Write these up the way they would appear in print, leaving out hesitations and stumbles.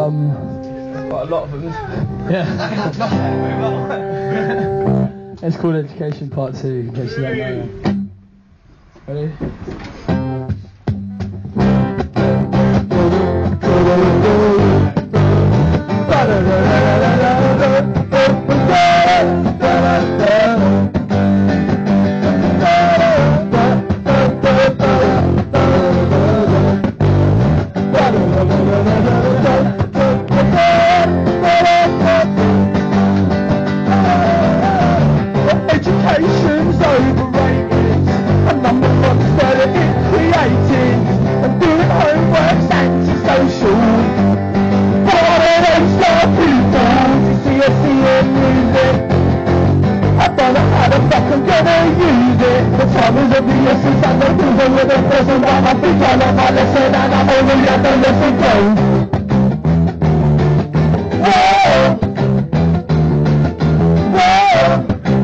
Quite a lot of them. Yeah. It's called Education Part 2, in case you don't know. Ready? Education's overrated, and number one started it created, and doing homework's antisocial. What an extra people, GCSE and music. I don't know how the fuck I'm gonna use it. The time is of the essence and the proven with a present, but I think I learned my lesson and I'm already at the lesson close. Whoa! Whoa!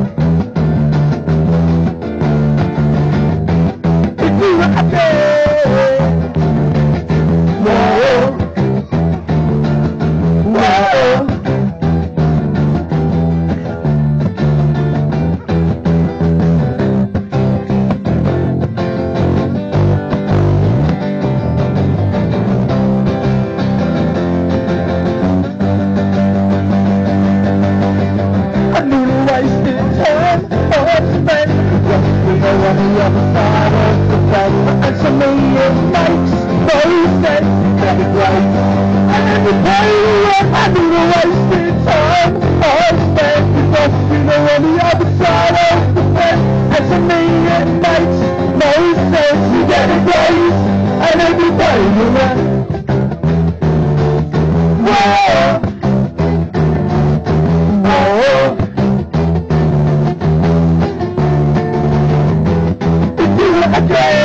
And to me it makes no sense. Every place and every day I need a wasted time I spent because you know on the other side of the fence. And to me it makes no sense. You get a place and every day you know. Whoa! Whoa! If you were a day.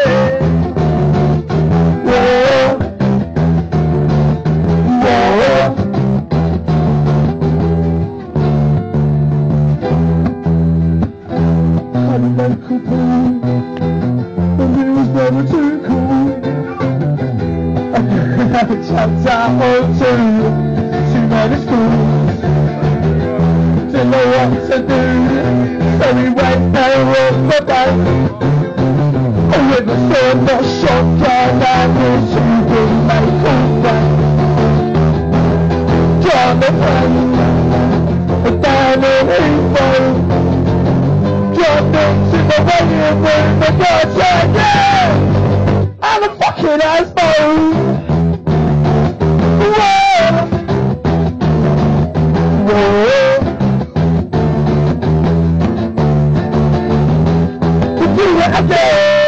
Jumped out onto too many schools, didn't know what to do, so we went there on the bank. With a sword, not shotgun, and the shooting make all that. John the friend, down in Heathrow, dropped into the waiting room, the guy said, yeah, I'm a fucking asshole. Again!